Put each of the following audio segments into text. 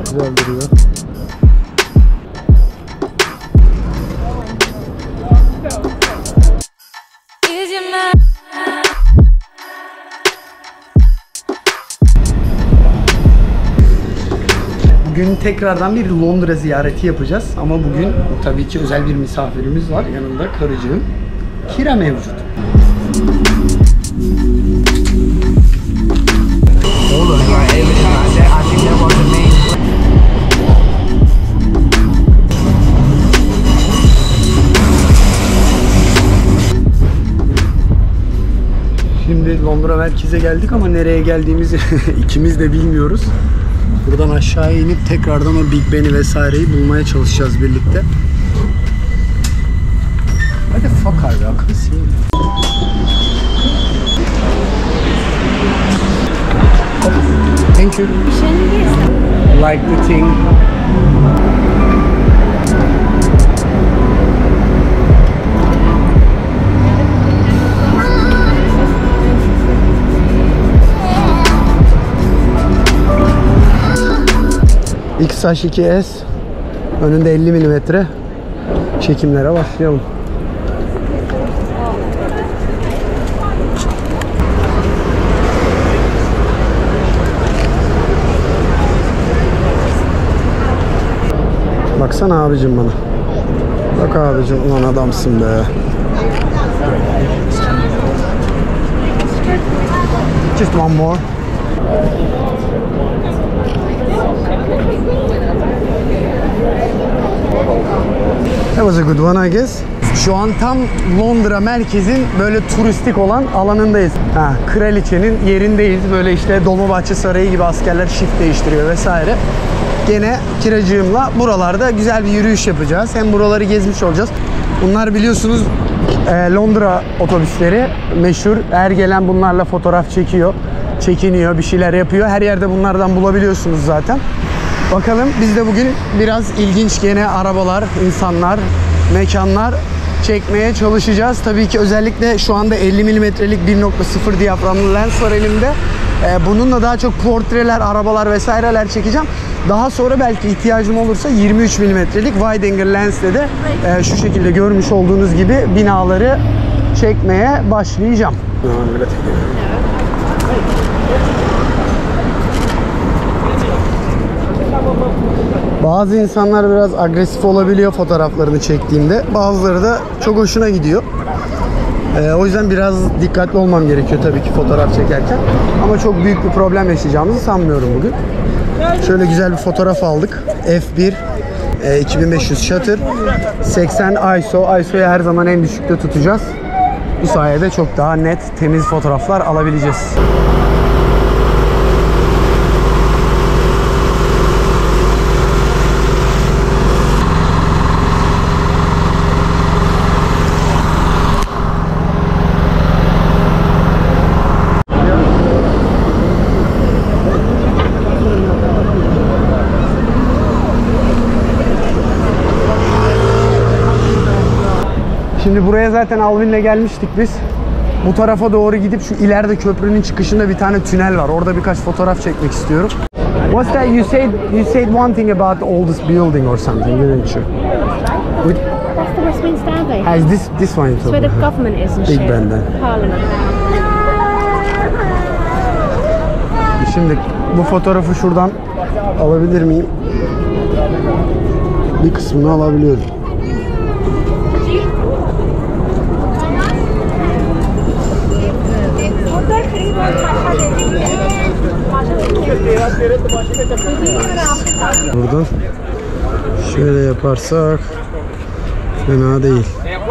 güzel duruyor. Bugün tekrardan bir Londra ziyareti yapacağız ama bugün tabii ki özel bir misafirimiz var. Yanında karıcığım Kira mevcut. Şimdi Londra merkeze geldik ama nereye geldiğimizi ikimiz de bilmiyoruz. Buradan aşağıya inip tekrardan o Big Ben'i vesaireyi bulmaya çalışacağız birlikte. What the fuck are you? I can't see you. Thank you. Like the thing. XH2S önünde 50 mm çekimlere başlayalım. Baksana abicim bana. Bak abicim, ulan adamsın be. Just one more. That was a good one, I guess. Şu an tam Londra merkezin böyle turistik olan alanındayız. Kraliçenin yerindeyiz. Böyle işte Dolmabahçe Sarayı gibi askerler shift değiştiriyor vesaire. Gene kiracığımla buralarda güzel bir yürüyüş yapacağız. Hem buraları gezmiş olacağız. Bunlar biliyorsunuz Londra otobüsleri meşhur. Her gelen bunlarla fotoğraf çekiyor, çekiniyor, bir şeyler yapıyor. Her yerde bunlardan bulabiliyorsunuz zaten. Bakalım biz de bugün biraz ilginç gene arabalar, insanlar, mekanlar çekmeye çalışacağız. Tabii ki özellikle şu anda 50 mm'lik 1.0 diyaframlı lens var elimde. Bununla daha çok portreler, arabalar vesaireler çekeceğim. Daha sonra belki ihtiyacım olursa 23 mm'lik wide angle lensle de şu şekilde görmüş olduğunuz gibi binaları çekmeye başlayacağım. Bazı insanlar biraz agresif olabiliyor fotoğraflarını çektiğimde. Bazıları da çok hoşuna gidiyor. O yüzden biraz dikkatli olmam gerekiyor tabii ki fotoğraf çekerken. Ama çok büyük bir problem yaşayacağımızı sanmıyorum bugün. Şöyle güzel bir fotoğraf aldık. F1 2500 shutter 80 ISO. ISO'yu her zaman en düşükte tutacağız. Bu sayede çok daha net, temiz fotoğraflar alabileceğiz. Şimdi buraya zaten Alvin'le gelmiştik biz. Bu tarafa doğru gidip şu ileride köprünün çıkışında bir tane tünel var. Orada birkaç fotoğraf çekmek istiyorum. What's that? You said one thing about all this building or something, didn't you? That's the Westminster Abbey. Has this one? That's where the government is and Big shit. Ben'den. Parliament. Şimdi bu fotoğrafı şuradan alabilir miyim? Bir kısmını alabiliyorum. Buradan şöyle yaparsak fena değil.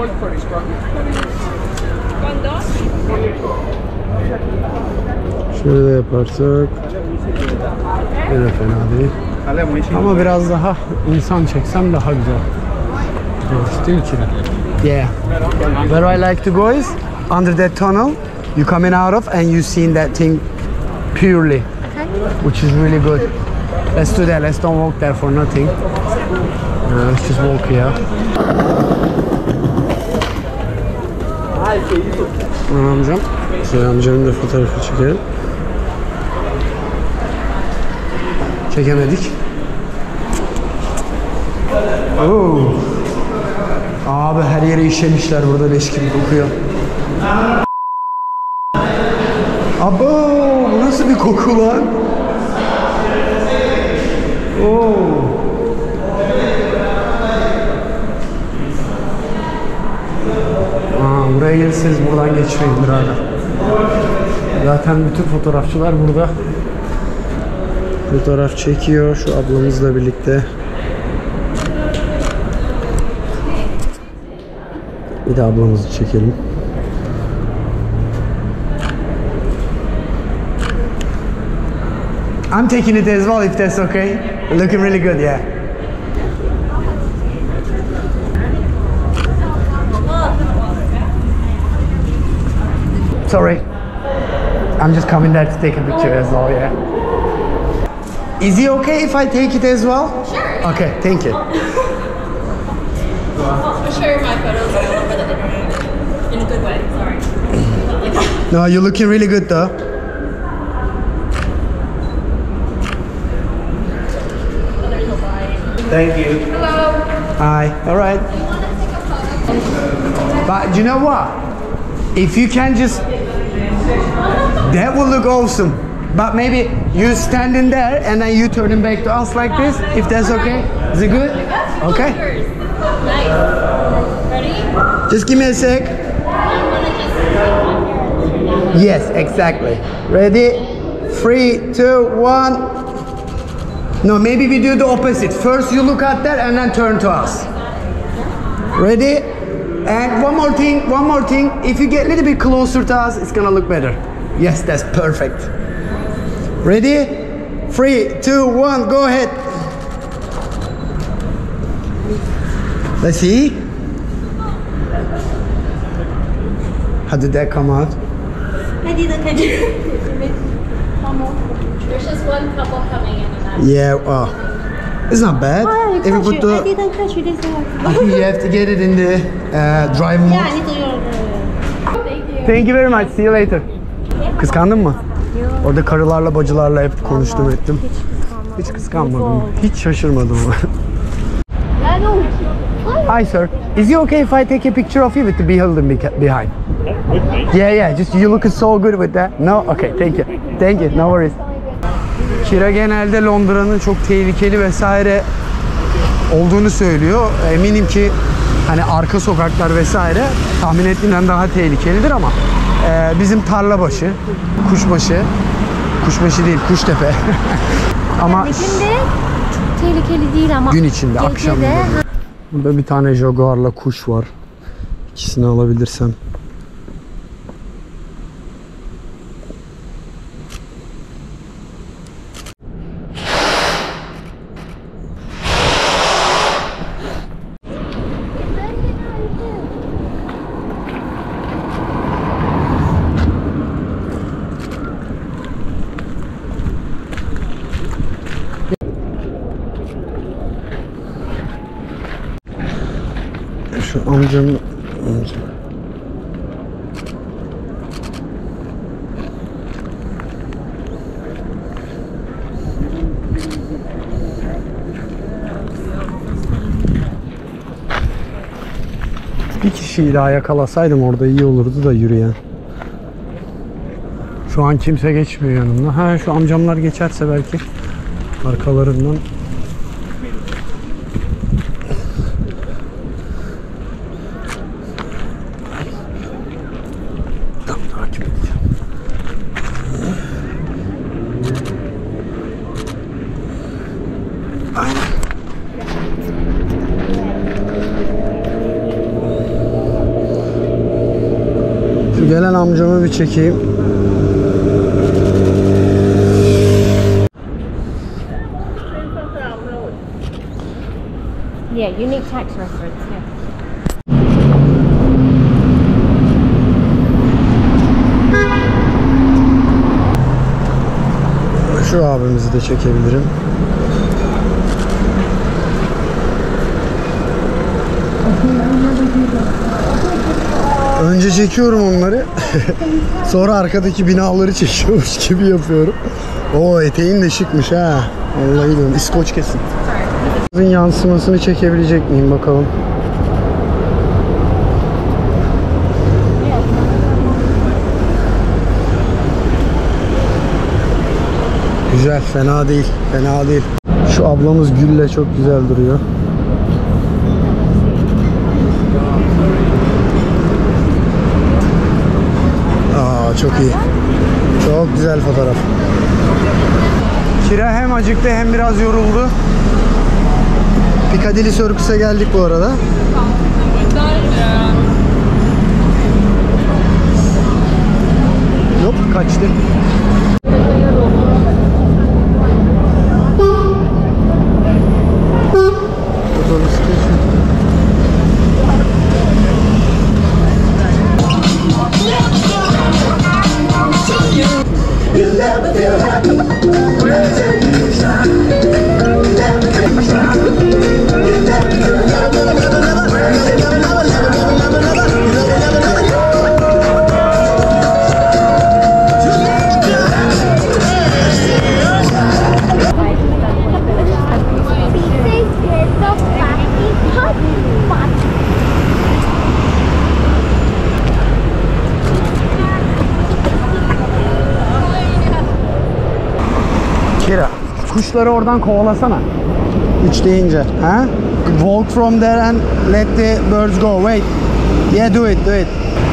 Şöyle yaparsak yine fena değil. Ama biraz daha insan çeksem daha güzel. Still yeah. Where I like to go is under that tunnel you coming out of and you seeing that thing purely, which is really good. Let's do that. Let's don't walk there for nothing. Let's just walk here. Amcam. Şöyle amcanın da fotoğrafı çekelim. Çekemedik. Oo. Abi her yere işemişler burada, leş gibi kokuyor. Abo, bu nasıl bir koku lan? Oo. Buraya gelirseniz buradan geçmeyin birader. Zaten bütün fotoğrafçılar burada fotoğraf çekiyor şu ablamızla birlikte. Bir de ablamızı çekelim. I'm taking it as well if that's okay. Looking really good, yeah. Sorry. I'm just coming there to take a picture as well, yeah. Is it okay if I take it as well? Sure. Okay, thank you. I'll share my photos all over the internet. In a good way, sorry. Not like that. No, you're looking really good though. Oh, there's a line. Thank you. Hello. Hi, alright. You want to take a photo? But you know what? If you can just... That will look awesome. But maybe you standing there and then you turning back to us like this, if that's okay. Is it good? Okay. Nice. Ready? Just give me a sec. I'm gonna just Yes, exactly. Ready? 3, 2, 1. No, maybe we do the opposite. First you look at that and then turn to us. Ready? And one more thing. If you get a little bit closer to us, it's gonna look better. Yes, that's perfect. Ready? 3, 2, 1, go ahead. Let's see. How did that come out? I didn't catch you. There's just one couple coming in and that's Yeah, it's not bad. If you put I the, didn't catch you this one. I think you have to get it in the drive mode. Yeah, I need to Thank you. Thank you very much. See you later. Kıskandın mı? Orada karılarla bacılarla hep konuştum ettim. Hiç kıskanmadım. Hiç şaşırmadım. Hi sir. Is it okay if I take a picture of you with the building behind? Yeah, just you looking so good with that. No? Okay, thank you. Thank you. No worries. Kira genelde Londra'nın çok tehlikeli vesaire olduğunu söylüyor. Eminim ki hani arka sokaklar vesaire tahmin ettiğimden daha tehlikelidir ama bizim Tarlabaşı, Kuşbaşı değil, Kuştepe. Ama Günde çok tehlikeli değil ama gün içinde, gece akşam. de- Burada bir tane jaguarla kuş var. İkisini alabilirsem. Şu amcamın bir kişiyi daha yakalasaydım orada iyi olurdu da yürüyen. Şu an kimse geçmiyor yanımda. Ha, şu amcamlar geçerse belki arkalarından. Takip edeceğim. Aynen. Şu gelen amcamı bir çekeyim. Yeah, unique tax reference. Yeah. Şu abimizi de çekebilirim. Önce çekiyorum onları. Sonra arkadaki binaları çekiyormuş gibi yapıyorum. O eteğin de şıkmış ha. Vallahi diyorum, İskoç kesin. Yansımasını çekebilecek miyim bakalım. Güzel, fena değil, fena değil. Şu ablamız gülle çok güzel duruyor. Aa, çok iyi. Çok güzel fotoğraf. Kira hem acıktı hem biraz yoruldu. Piccadilly Circus'a geldik bu arada. Yok, kaçtı. Kira, kuşları oradan kovalasana. 3 deyince. Ha? Walk from there and let the birds go. Wait. Yeah, do it, do it.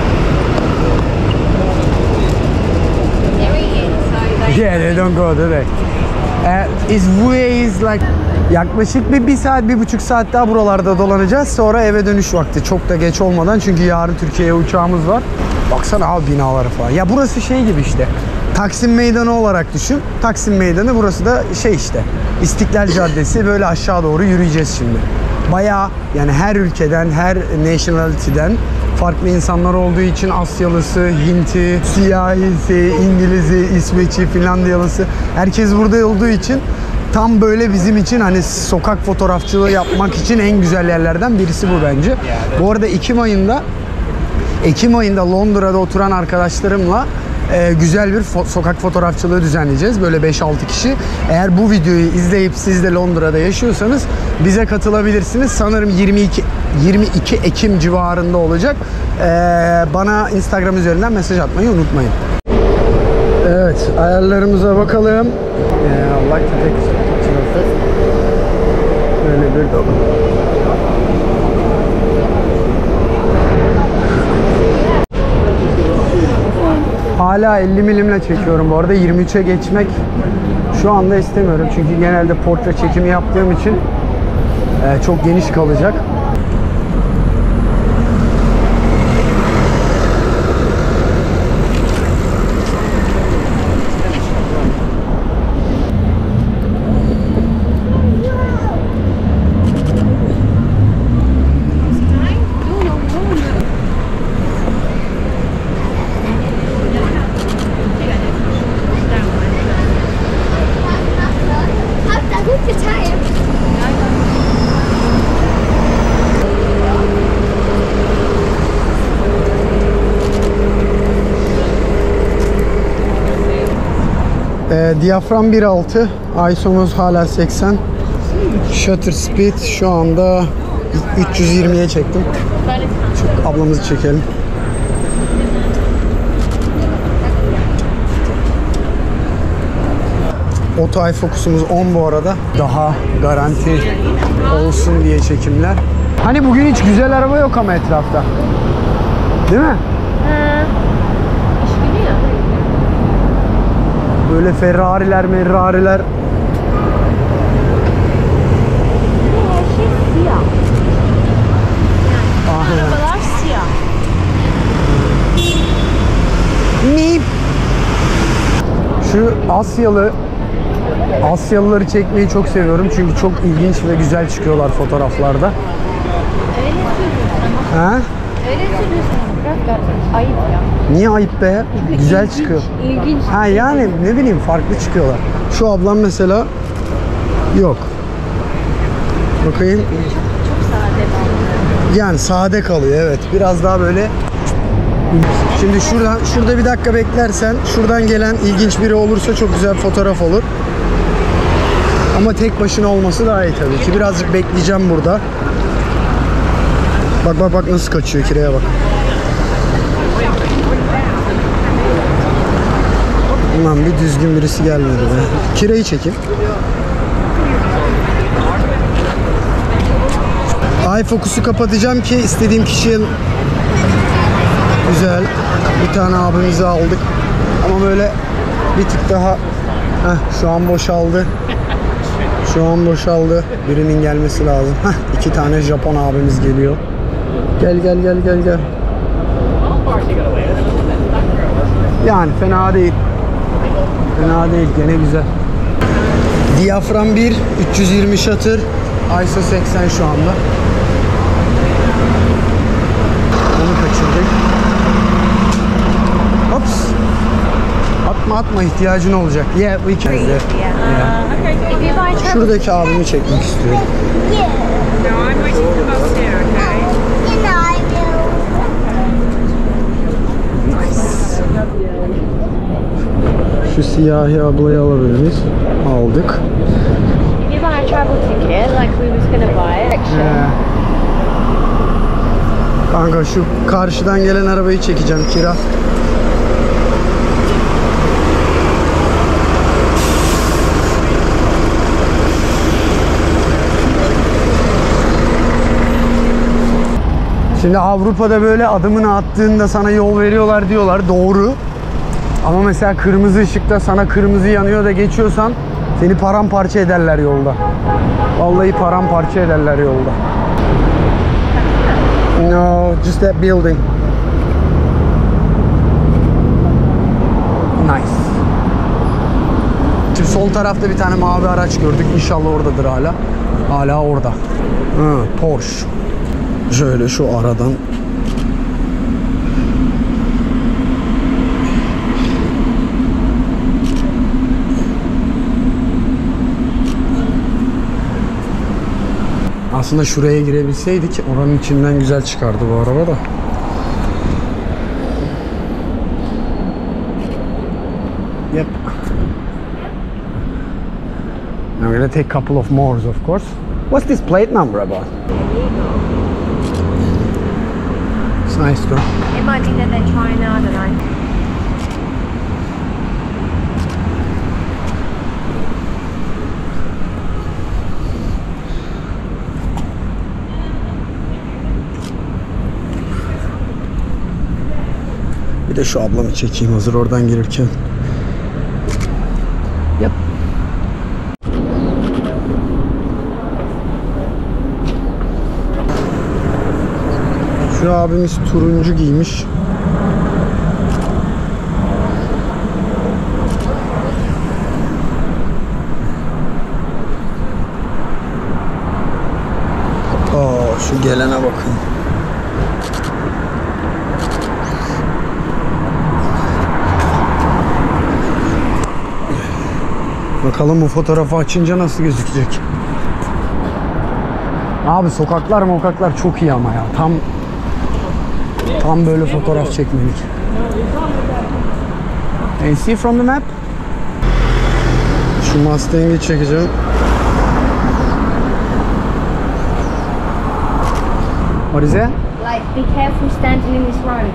Yeah, they don't go, do they? It's ways like yaklaşık bir saat, 1,5 saat daha buralarda dolanacağız. Sonra eve dönüş vakti. Çok da geç olmadan çünkü yarın Türkiye'ye uçağımız var. Baksana abi binaları falan. Ya burası şey gibi işte. Taksim Meydanı olarak düşün. Taksim Meydanı, burası da şey işte. İstiklal Caddesi, böyle aşağı doğru yürüyeceğiz şimdi. Bayağı yani her ülkeden, her nationality'den farklı insanlar olduğu için Asyalısı, Hinti, Siyahisi, İngilizi, İsveç'i, Finlandiyalısı, herkes burada olduğu için tam böyle bizim için hani sokak fotoğrafçılığı yapmak için en güzel yerlerden birisi bu bence. Bu arada Ekim ayında Londra'da oturan arkadaşlarımla güzel bir sokak fotoğrafçılığı düzenleyeceğiz. Böyle 5-6 kişi. Eğer bu videoyu izleyip siz de Londra'da yaşıyorsanız bize katılabilirsiniz. Sanırım 22 Ekim civarında olacak. Bana Instagram üzerinden mesaj atmayı unutmayın. Evet, ayarlarımıza bakalım. I like to take picture of it. Böyle bir dolu. Hala 50 milimle çekiyorum bu arada. 23'e geçmek şu anda istemiyorum. Çünkü genelde portre çekimi yaptığım için çok geniş kalacak. Diyafram 1.6, ISO'muz hala 80. Shutter speed şu anda 320'ye çektim. Çok ablamızı çekelim. Auto fokusumuz 10 bu arada. Daha garanti olsun diye çekimler. Hani bugün hiç güzel araba yok ama etrafta. Değil mi? İş biliyor. Böyle Ferrari'ler. Her şey siyah. Yani arabalar siyah. Nip. Şu Asyalıları çekmeyi çok seviyorum çünkü çok ilginç ve güzel çıkıyorlar fotoğraflarda. Öyle söylüyorsun. Ha? Öyle söylüyorsun. Bırak ayıp ya. Niye ayıp be? Çünkü Güzel ilginç, çıkıyor. İlginç. Ha yani ne bileyim farklı çıkıyorlar. Şu ablam mesela yok. Bakayım. Çok sade kaldı. Yani sade kalıyor evet. Biraz daha böyle. Şimdi şurada bir dakika beklersen şuradan gelen ilginç biri olursa çok güzel bir fotoğraf olur. Ama tek başına olması daha iyi tabii ki. Birazcık bekleyeceğim burada. Bak bak bak nasıl kaçıyor, kireye bak. Ulan bir düzgün birisi gelmedi be. Kireyi çekeyim. Eye fokusu kapatacağım ki istediğim kişiye. Güzel. Bir tane abimizi aldık. Ama böyle bir tık daha. Heh, şu an boşaldı. Şu an boşaldı. Birinin gelmesi lazım. Heh, 2 tane Japon abimiz geliyor. Gel gel gel gel gel. Yani fena değil. Fena değil, gene güzel. Diyafram 1, 320 shutter, ISO 80 şu anda. Onu kaçırdık. Hops. Atma atma, ihtiyacın olacak. Yeah, we can. Yeah. If you buy travel Şuradaki abimi çekmek istiyorum. No, I'm waiting for the bus here, okay? Şu siyahi ablayı alabilir miyiz? Aldık. if you buy a travel ticket, like we was gonna buy it. Kanka şu karşıdan gelen arabayı çekeceğim, kira. Şimdi Avrupa'da böyle adımını attığında sana yol veriyorlar diyorlar, doğru. Ama mesela kırmızı ışıkta sana kırmızı yanıyor da geçiyorsan seni paramparça ederler yolda. Vallahi paramparça ederler yolda. No, just that building. Nice. Şimdi sol tarafta bir tane mavi araç gördük. İnşallah oradadır hala. Hala orada. Porsche. Şöyle şu aradan. Aslında şuraya girebilseydik oranın içinden güzel çıkardı bu araba da. Yep. I'm gonna take a couple of more, of course. What's this plate number about? It's nice though. It might be that they're China, I don't know. Bir de şu ablamı çekeyim hazır oradan gelirken. Yap. Şu abimiz turuncu giymiş. Şu gelene bakın. Bakalım bu fotoğrafı açınca nasıl gözükecek. Abi sokaklar çok iyi ama ya. Tam böyle fotoğraf çekmelik. Can you see from the map? Şu Mustang'i çekeceğim. What is that? Like, be careful standing in this road.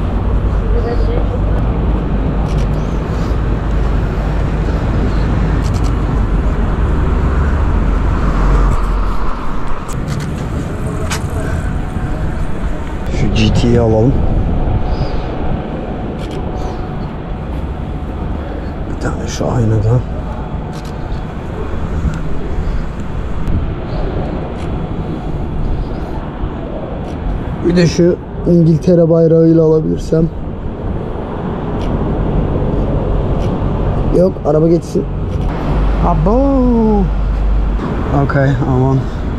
Şu GT'yi alalım. Bir tane şu aynadan. Bir de şu İngiltere bayrağıyla alabilirsem. Yok, araba geçsin. Abo. Okay, aman.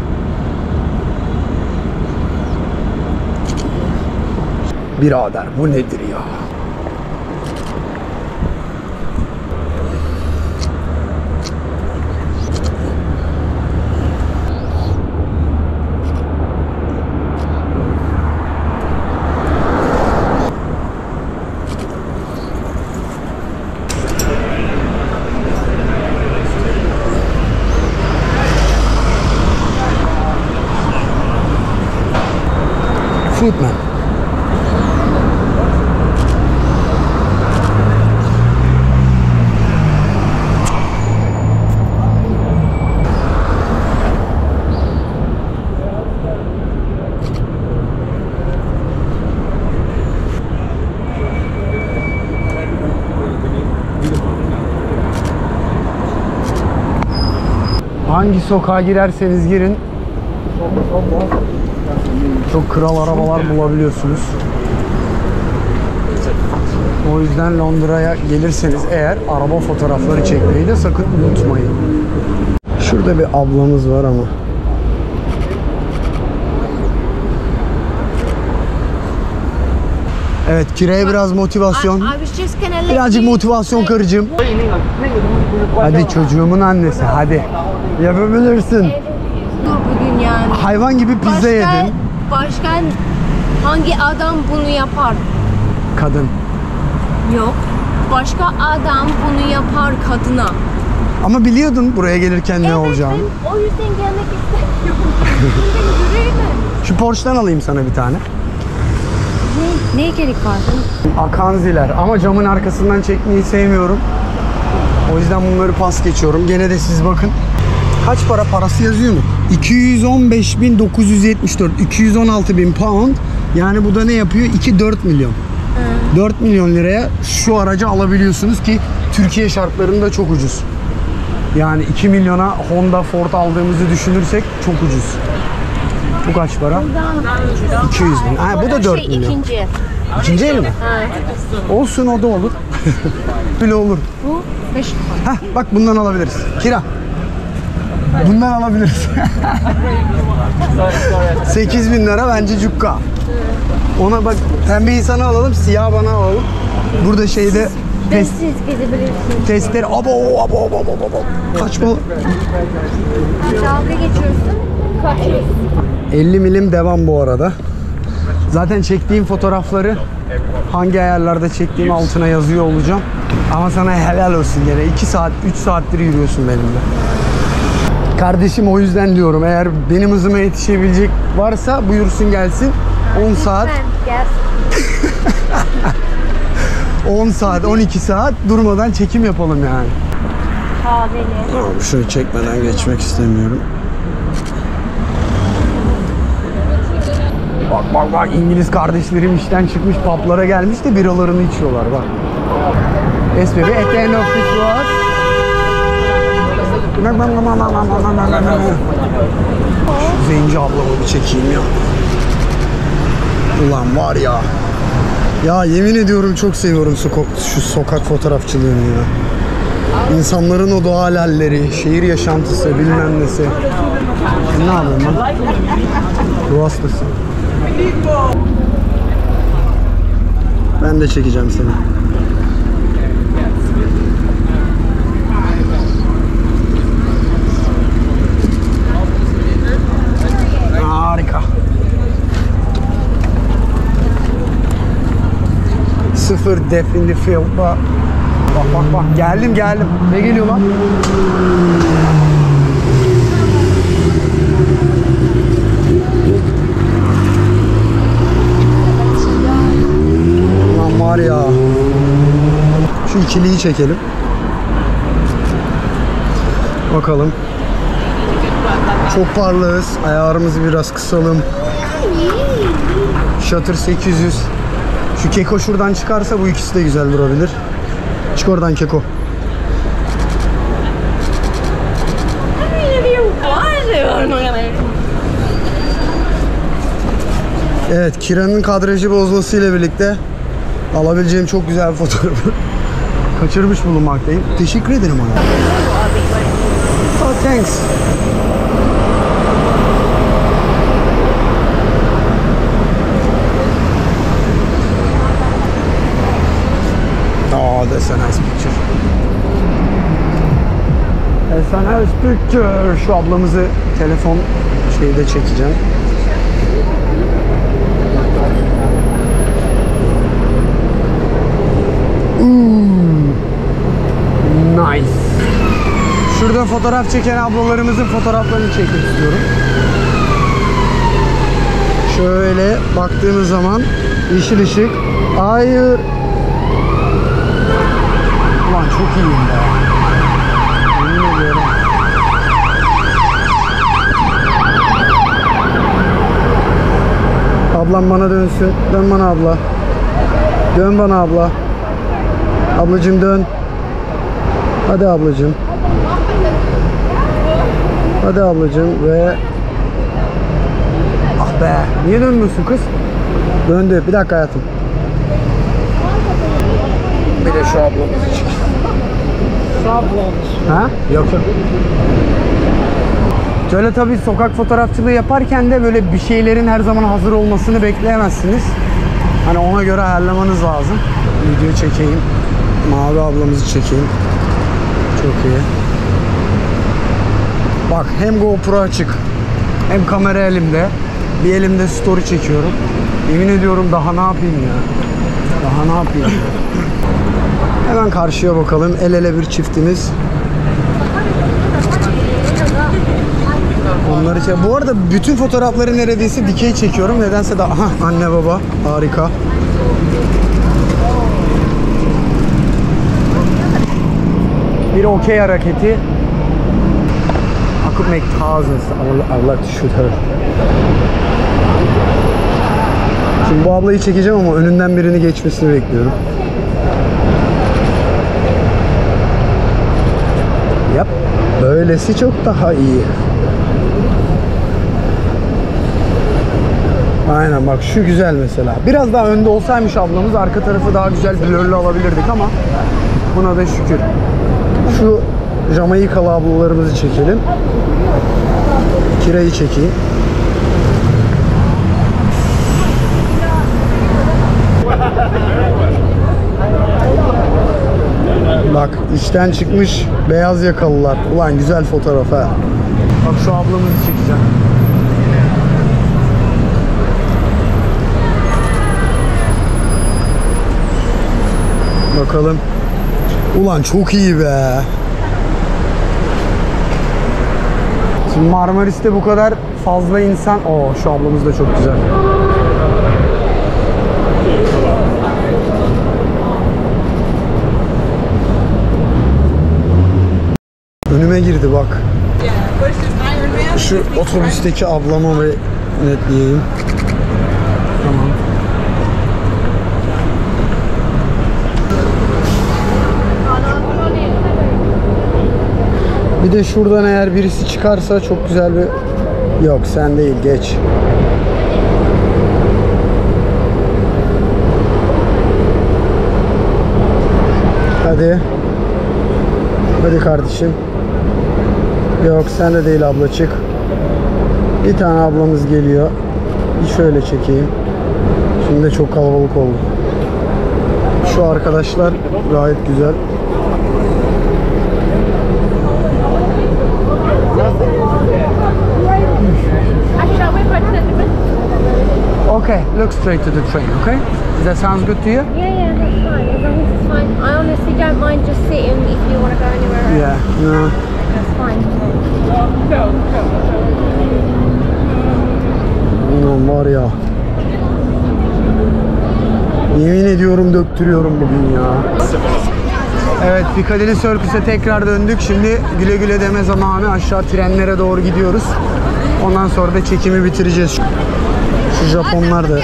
Birader bu nedir ya? Footman. Hangi sokağa girerseniz girin çok kral arabalar bulabiliyorsunuz. O yüzden Londra'ya gelirseniz eğer araba fotoğrafları çekmeyi de sakın unutmayın. Şurada bir ablamız var ama. Evet, Kira'ya biraz motivasyon. Birazcık motivasyon karıcığım. Hadi çocuğumun annesi, hadi. Yapabilirsin. Dur bugün yani. Hayvan gibi pizza yedin. Başka hangi adam bunu yapar? Kadın. Yok. Başka adam bunu yapar kadına. Ama biliyordun buraya gelirken ne olacağını. Ben o yüzden gelmek istemiyorum. Bugün yürüyeyim mi? Şu Porsche'dan alayım sana bir tane. Neye gerek var? Akanziler ama camın arkasından çekmeyi sevmiyorum. O yüzden bunları pas geçiyorum. Gene de siz bakın. Kaç para, parası yazıyor mu? 215.974, 216.000 pound. Yani bu da ne yapıyor? 2-4 milyon. 4 milyon liraya şu aracı alabiliyorsunuz ki Türkiye şartlarında çok ucuz. Yani 2 milyona Honda, Ford aldığımızı düşünürsek çok ucuz. Bu kaç para? 200 bin. Ha, bu da 4 milyon. İkinci. İkinci el mi? Olsun, o da olur. Bile olur. Bu 5 Heh, bak bundan alabiliriz. Kira. Bundan alabiliriz. 8.000 lira bence cukka. Ona bak, pembeyi sana alalım, siyah bana alalım. Burada şeyde Siz gezebilirsiniz. testleri abo. Kaçma. Dalga geçiyorsun. Kaçıyorsun. 50 milim devam bu arada. Zaten çektiğim fotoğrafları hangi ayarlarda çektiğim altına yazıyor olacağım. Ama sana helal olsun gene. 2 saat, 3 saattir yürüyorsun benimle. Kardeşim, o yüzden diyorum, eğer benim hızıma yetişebilecek varsa buyursun gelsin. 10 saat, Gel. 10 saat, 12 saat durmadan çekim yapalım yani. Kahveli. Abi şunu çekmeden geçmek istemiyorum. Bak İngiliz kardeşlerim işten çıkmış, publara gelmiş de biralarını içiyorlar bak. SBB at the end of this road. Şu zenci ablamı bir çekeyim ya. Ulan var ya. Ya yemin ediyorum çok seviyorum şu sokak fotoğrafçılığını ya. İnsanların o doğal halleri, şehir yaşantısı, bilmem nesi. Ne yapıyorsun lan? Ruh hastası. Ben de çekeceğim seni. Harika. 0 def in the field. Bak. Geldim. Ne geliyor lan? Lan var ya. Şu ikiliyi çekelim. Bakalım. Çok parlağız. Ayarımızı biraz kısalım. Shutter 800. Şu keko şuradan çıkarsa bu ikisi de güzel durabilir. Çık oradan keko. Evet, Kira'nın kadrajı bozmasıyla birlikte alabileceğim çok güzel bir fotoğrafı kaçırmış bulunmaktayım. Teşekkür ederim ona. Oh, thanks. Oh, that's a nice picture. That's a nice picture. Şu ablamızı telefon şeyde çekeceğim. Nice. Şurada fotoğraf çeken ablalarımızın fotoğraflarını çekmek istiyorum. Şöyle baktığımız zaman yeşil ışık. Hayır. Ulan çok iyiyim be. Yemin ediyorum. Ablam bana dönsün. Dön bana abla. Dön bana abla. Ablacığım dön. Hadi ablacığım. Hadi ablacığım ve... Ah be. Niye dönmüyorsun kız? Döndü. Bir dakika hayatım. Bir de şu ablamızı çek. Şu ablamız. Ha? Yok yok. Şöyle tabii sokak fotoğrafçılığı yaparken de böyle bir şeylerin her zaman hazır olmasını bekleyemezsiniz. Hani ona göre ayarlamanız lazım. Video çekeyim. Mavi ablamızı çekeyim. Çok iyi. Bak hem GoPro açık hem kamera elimde. Bir elimde story çekiyorum. Yemin ediyorum daha ne yapayım ya. Daha ne yapayım. Hemen karşıya bakalım. El ele bir çiftimiz. Onları bu arada bütün fotoğrafları neredeyse dikey çekiyorum. Nedense de aha anne baba harika. Bir okey hareketi. I could make thousands. I would like to shoot her. Şimdi bu ablayı çekeceğim ama önünden birini geçmesini bekliyorum. Yap. Böylesi çok daha iyi. Aynen bak şu güzel mesela. Biraz daha önde olsaymış ablamız arka tarafı daha güzel blurlu alabilirdik ama buna da şükür. Şu Jamaikalı ablalarımızı çekelim. Kira'yı çekeyim. Bak içten çıkmış beyaz yakalılar. Ulan güzel fotoğraf ha. Bak şu ablamızı çekeceğim. Bakalım. Ulan çok iyi be. Şimdi Marmaris'te bu kadar fazla insan. Oo şu ablamız da çok güzel. Önüme girdi bak. Şu otobüsteki ablama bir netleyeyim. Tamam. Bir de şuradan eğer birisi çıkarsa çok güzel bir... Yok sen değil geç. Hadi. Hadi kardeşim. Yok sen de değil abla çık. Bir tane ablamız geliyor. Bir şöyle çekeyim. Şimdi de çok kalabalık oldu. Şu arkadaşlar gayet güzel. Okay, look straight to the train, okay? Does that sound good to you? Yeah, yeah, that's fine. As long as it's fine. I honestly don't mind just sitting if you want to go anywhere else. Yeah, no. That's fine. Ulan var ya. Yemin ediyorum döktürüyorum bugün ya. Evet, Piccadilly Circus'e tekrar döndük. Şimdi güle güle deme zamanı. Aşağı trenlere doğru gidiyoruz. Ondan sonra da çekimi bitireceğiz. Şu Japonlar da. It's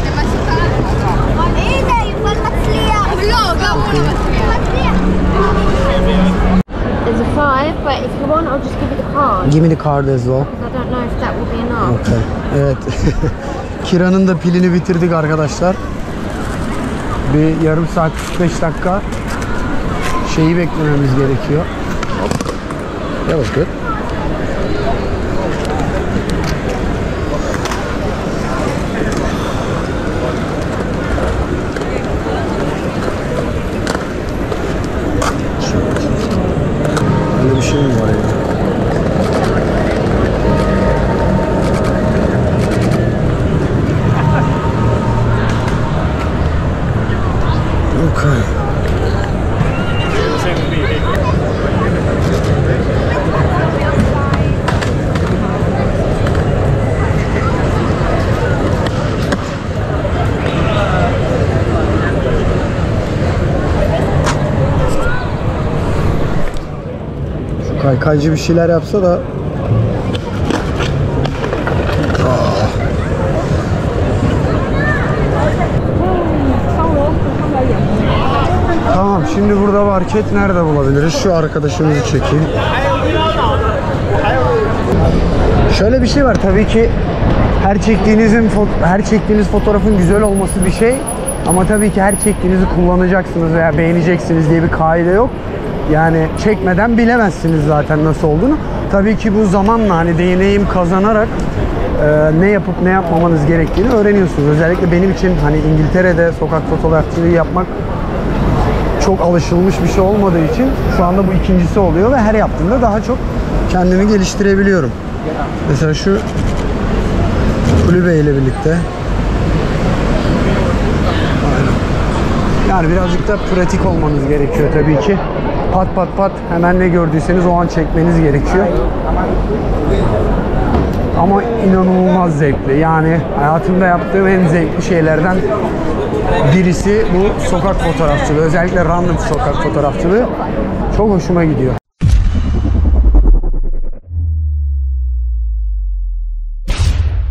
a 5, but if you want, I'll just give you the card. Give me the card as well. I don't know if that will be enough. Okay. Evet. Kira'nın da pilini bitirdik arkadaşlar. Bir yarım saat 45 dakika şeyi beklememiz gerekiyor. That was good. Öyle bir şey mi var ya? Okay. Kaykaycı bir şeyler yapsa da. Tamam, şimdi burada market nerede bulabiliriz? Şu arkadaşımızı çekeyim. Şöyle bir şey var tabii ki, her çektiğiniz fotoğrafın güzel olması bir şey, ama tabii ki her çektiğinizi kullanacaksınız veya beğeneceksiniz diye bir kaide yok. Yani çekmeden bilemezsiniz zaten nasıl olduğunu. Tabii ki bu zamanla hani deneyim kazanarak ne yapıp ne yapmamanız gerektiğini öğreniyorsunuz. Özellikle benim için hani İngiltere'de sokak fotoğrafçılığı yapmak çok alışılmış bir şey olmadığı için şu anda bu ikincisi oluyor ve her yaptığımda daha çok kendimi geliştirebiliyorum. Mesela şu kulübe ile birlikte. Aynen. Yani birazcık da pratik olmanız gerekiyor tabii ki. Pat pat pat hemen ne gördüyseniz o an çekmeniz gerekiyor. Ama inanılmaz zevkli. Yani hayatımda yaptığım en zevkli şeylerden birisi bu sokak fotoğrafçılığı. Özellikle random sokak fotoğrafçılığı çok hoşuma gidiyor.